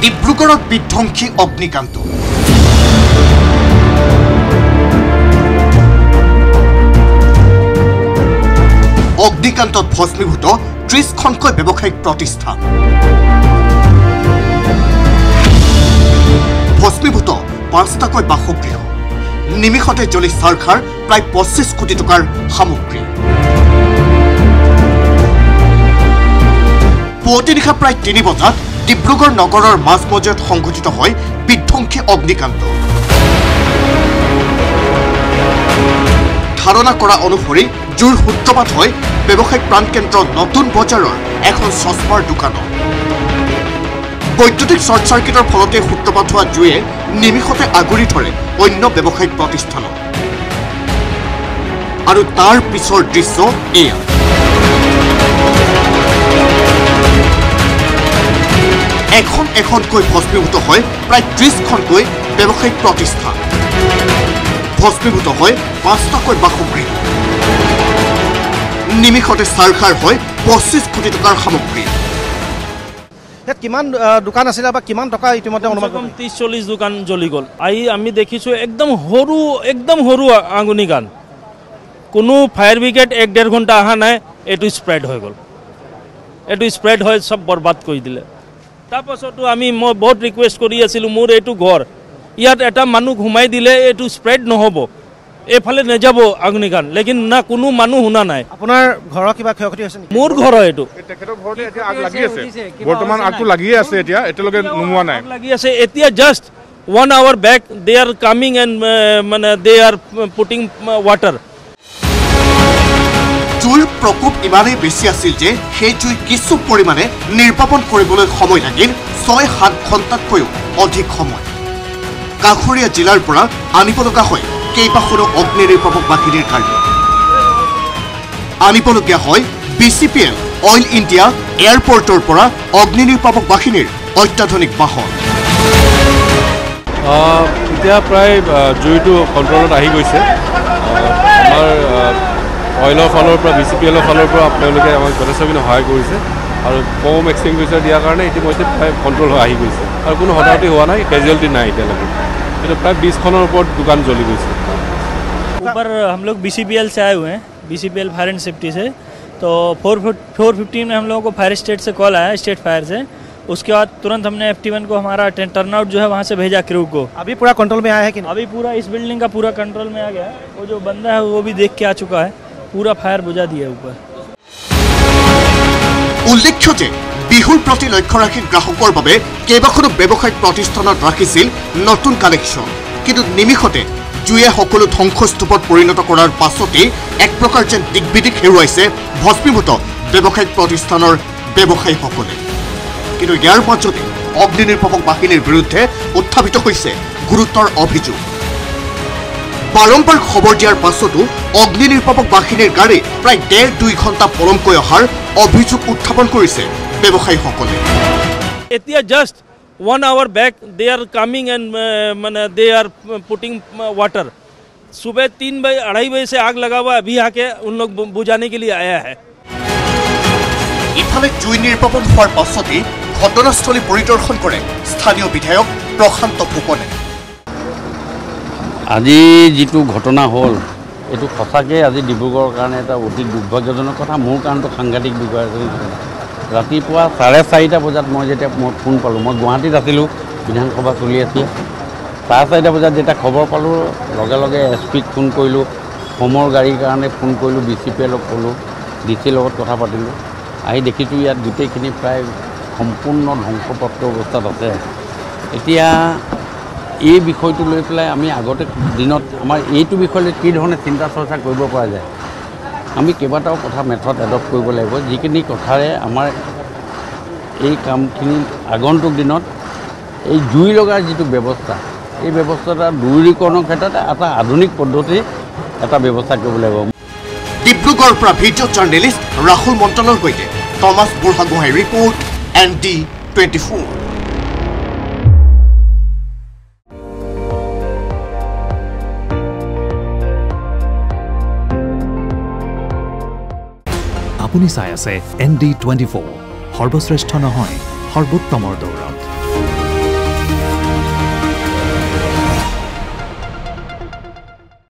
ডিব্ৰুগড়ত বিধ্বংসী অগ্নিকাণ্ড অগ্নিকাণ্ডত ভস্মীভূত 30খনকৈ ব্যৱসায়িক প্ৰতিষ্ঠান ভস্মীভূত 5টাকৈ বাসগৃহ নিমিষতে জ্বলি চাৰখাৰ প্ৰায় 25 কোটি টকাৰ সামগ্ৰী পুৱতি নিশা প্ৰায় 3 বজাত ডিব্ৰুগড় নগৰৰ মাজমজিয়াত সংঘটিত হয় বিধ্বংসী অগ্নিকাণ্ড ধাৰণা কৰা অনুসৰি জুইৰ সূত্ৰপাত হয় ব্যৱসায়িক প্ৰাণকেন্দ্ৰ নতুন বজাৰৰ এখন চশমাৰ দোকানত বৈদ্যুতিক শ্বৰ্ট চাৰ্কিটৰ ফলতে সূত্ৰপাত হোৱা জুয়ে নিমিষতে আগুৰি ধৰে অন্য ব্যৱসায়িক প্ৰতিষ্ঠানত আৰু তাৰ পিছৰ দৃশ্য এয়া এখনকৈ ভস্মীভূত হয় প্ৰায় 30খনকৈ ব্যৱসায়িক প্ৰতিষ্ঠান ভস্মীভূত হয় 5টাকৈ বাসগৃহ নিমিষতে চাৰখাৰ হয় 25 কোটি টকাৰ সামগ্ৰী কিমান দোকান আছিল বা কিমান টকা ইতিমধ্যে অনুমান 30-40 দোকান জ্বলি গ'ল আমি দেখিছো একদম সৰু আগুনিকাণ্ড কোনো ফায়াৰ ব্ৰিগেড 1.5 ঘণ্টা অহা নাই এটো স্প্ৰেড হৈ গ'ল এটো স্প্ৰেড হৈ সব বৰবাদ কৰি দিলে তাৰপাছতো মই বহুত ৰিকুৱেষ্ট কৰি আছিলোঁ মোৰ এইটো ঘৰ ইয়াত এটা মানুহ ঘুমাই দিলে এইটো স্প্ৰেড নহ'ব এফালে নেযাব অগ্নিকাণ্ড লেকিন না কোনো মানুহ শুনা নাই আপোনাৰ ঘৰৰ কিবা ক্ষয়ক্ষতি হৈছে নেকি মোৰ ঘৰ এইটো তেখেতৰ ঘৰতে এতিয়া আগ লাগি আছে বৰ্তমান আগটো লাগিয়ে আছে এতিয়া এতিয়ালৈকে নুমুৱা নাই লাগি আছে এতিয়া just 1 hour back they are coming and মানে they are putting water জুইৰ প্ৰকোপ ইমানেই বেছি আছিল যে সেই জুই কিছু পৰিমাণে নিৰ্বাপন কৰিবলৈ সময় লাগিল 6-7 ঘণ্টাতকৈও অধিক সময় কাষৰীয়া জিলাৰ পৰা আনিব লগা হয় কেইবাখনো অগ্নি নিৰ্বাপক বাহিনীৰ গাড়ী আনিবলগীয়া হয় BCPL অইল ইণ্ডিয়া এয়াৰপৰ্টৰ পৰা অগ্নি নিৰ্বাপক বাহিনীৰ অত্যাধুনিক বাহন এতিয়া প্ৰায় জুইটো কণ্ট্ৰলত আহি গৈছে আমাৰ অইলৰ ফালৰ পৰা BCPLৰ ফালৰ পৰা আপোনালোকে আমাক যথেষ্টখিনি সহায় কৰিছে আৰু কম এক্সটিংগুইচাৰ দিয়াৰ কাৰণে ইতিমধ্যে প্ৰায় কণ্ট্ৰল হৈ আহি গৈছে আৰু কোনো হতাহতি হোৱা নাই কেজুৱেলিটি নাই এতিয়ালৈকে কিন্তু প্ৰায় 20খনৰ ওপৰত দোকান জ্বলি গৈছে ऊपर हम लोग BCPL से आए हुए हैं BCPL फायर एंड सेफ्टी से तो 4:15 में हम लोगों को फायर स्टेट से कॉल आया स्टेट फायर से उसके बाद तुरंत हमने FT1 को हमारा टर्नआउट जो है वहाँ से भेजा क्रू को अभी पूरा कंट्रोल में आया है कि अभी पूरा इस बिल्डिंग का पूरा कंट्रोल में आ गया है वो जो बंदा है वो भी देख के आ चुका है पूरा फायर बुझा दिया ऊपर উল্লেখ্য যে বিহুৰ প্ৰতি লক্ষ্য ৰাখি গ্ৰাহকৰ বাবে কেইবাখনো ব্যৱসায়িক প্ৰতিষ্ঠানত ৰাখিছিল নতুন কালেকশ্যন কিন্তু নিমিষতে জুয়ে সকলো ধ্বংসস্তূপত পৰিণত কৰাৰ পাছতে এক প্ৰকাৰ যেন দিগবিদিক হেৰুৱাইছে ভস্মীভূত ব্যৱসায়িক প্ৰতিষ্ঠানৰ ব্যৱসায়ীসকলে কিন্তু ইয়াৰ মাজতে অগ্নি নিৰ্বাপক বাহিনীৰ বিৰুদ্ধে উত্থাপিত হৈছে গুৰুতৰ অভিযোগ বাৰম্বাৰ খবৰ দিয়াৰ পাছতো অগ্নি নিৰ্বাপক বাহিনীৰ গাড়ী প্ৰায় 1.5-2 ঘণ্টা পলমকৈ অহাৰ অভিযোগ উত্থাপন কৰিছে ব্যৱসায়ীসকলে এতিয়া just 1 hour back they are coming and they are putting water सुबह 3-2:30 बजे से आग लगा हुआ अभी आके उन लोग बुझाने के लिए आया है ইফালে জুই নিৰ্বাপন হোৱাৰ পাছতে ঘটনাস্থলী পৰিদৰ্শন কৰে স্থানীয় বিধায়ক প্ৰশান্ত ফুকনে আজি যেটো ঘটনা হল এটো সঁচাকৈ আজি ডিব্ৰুগড়ৰ কাৰণে এটা অতি দুৰ্ভাগ্যজনক কথা মোৰ কাৰণটো সাংঘাতিক দুৰ্ভাগ্যজনক কথা ৰাতিপুৱা 4:30 বজাত মই যেতিয়া ফোন পালোঁ মই গুৱাহাটীত আছিলোঁ বিধানসভা চলি আছিল 4:30 বজাত যেতিয়া খবৰ পালোঁ লগে লগে SPক ফোন কৰিলোঁ হোমৰ গাড়ীৰ কাৰণে ফোন কৰিলোঁ BCPLক ক'লোঁ DCৰ লগত কথা পাতিলোঁ আহি দেখিছোঁ ইয়াত গোটেইখিনি প্ৰায় সম্পূৰ্ণ ধ্বংসপ্ৰাপ্ত অৱস্থাত আছে এতিয়া এই বিষয়টো লৈ পেলাই আমি আগতে দিনত আমাৰ এইটো বিষয়লৈ কি ধৰণে চিন্তা চৰ্চা কৰিব পৰা যায় আমি কেইবাটাও কথা মেথড এডপ্ট কৰিব লাগিব যিখিনি কথাৰে আমাৰ এই কামখিনি আগন্তুক দিনত এই জুই লগাৰ যিটো ব্যৱস্থা এই ব্যৱস্থাটা দূৰীকৰণৰ ক্ষেত্ৰত এটা আধুনিক পদ্ধতি এটা ব্যৱস্থা কৰিব লাগিব ডিব্ৰুগড়ৰ পৰা ভিডিঅ' জাৰ্নেলিষ্ট ৰাহুল মণ্ডলৰ সৈতে টমাছ বুঢ়াগোহাঁই ৰিপৰ্ট ND24 আপুনি চাই আছে ND24 সৰ্বশ্ৰেষ্ঠ নহয় সৰ্বোত্তমৰ দৌৰ